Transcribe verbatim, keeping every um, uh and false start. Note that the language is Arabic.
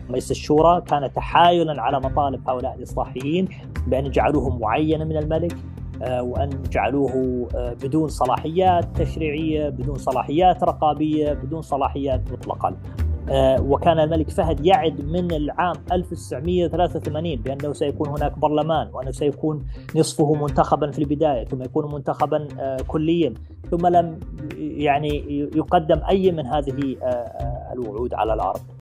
مجلس الشورى كان تحايلا على مطالب هؤلاء الإصلاحيين بأن يجعلوه معينا من الملك، وأن جعلوه بدون صلاحيات تشريعية، بدون صلاحيات رقابية، بدون صلاحيات مطلقة. وكان الملك فهد يعد من العام ألف وتسعمئة وثلاثة وثمانين بأنه سيكون هناك برلمان، وأنه سيكون نصفه منتخبا في البداية ثم يكون منتخبا كليا، ثم لم يعني يقدم أي من هذه الوعود على الأرض.